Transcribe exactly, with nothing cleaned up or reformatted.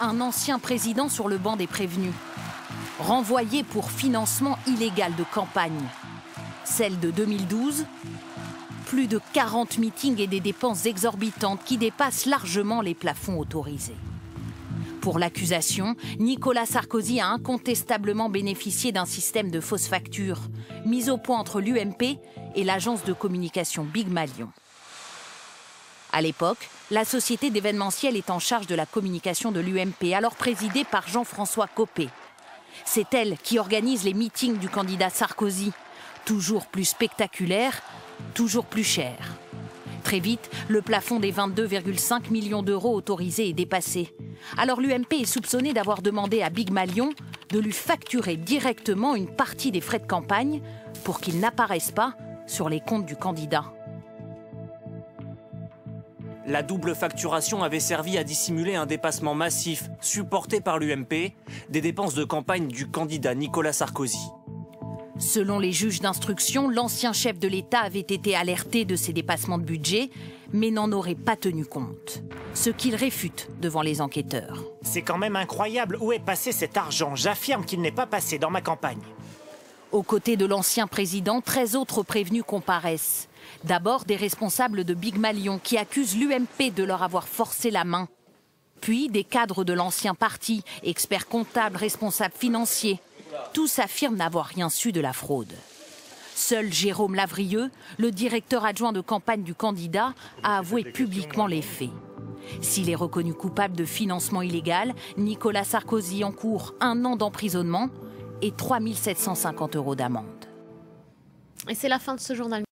un ancien président sur le banc des prévenus, renvoyé pour financement illégal de campagne. Celle de deux mille douze, plus de quarante meetings et des dépenses exorbitantes qui dépassent largement les plafonds autorisés. Pour l'accusation, Nicolas Sarkozy a incontestablement bénéficié d'un système de fausses factures mis au point entre l'U M P et l'agence de communication Big Malion. À l'époque, la société d'événementiel est en charge de la communication de l'U M P, alors présidée par Jean-François Copé. C'est elle qui organise les meetings du candidat Sarkozy, toujours plus spectaculaires, toujours plus chers. Très vite, le plafond des vingt-deux virgule cinq millions d'euros autorisés est dépassé. Alors l'U M P est soupçonné d'avoir demandé à Big Malion de lui facturer directement une partie des frais de campagne pour qu'ils n'apparaissent pas sur les comptes du candidat. La double facturation avait servi à dissimuler un dépassement massif, supporté par l'U M P, des dépenses de campagne du candidat Nicolas Sarkozy. Selon les juges d'instruction, l'ancien chef de l'État avait été alerté de ces dépassements de budget, mais n'en aurait pas tenu compte. Ce qu'il réfute devant les enquêteurs. C'est quand même incroyable. Où est passé cet argent? J'affirme qu'il n'est pas passé dans ma campagne. Aux côtés de l'ancien président, treize autres prévenus comparaissent. D'abord des responsables de Big Malion qui accusent l'U M P de leur avoir forcé la main. Puis des cadres de l'ancien parti, experts comptables, responsables financiers. Tous affirment n'avoir rien su de la fraude. Seul Jérôme Lavrieux, le directeur adjoint de campagne du candidat, a avoué publiquement les faits. S'il est reconnu coupable de financement illégal, Nicolas Sarkozy encourt un an d'emprisonnement et trois mille sept cent cinquante euros d'amende. Et c'est la fin de ce journal.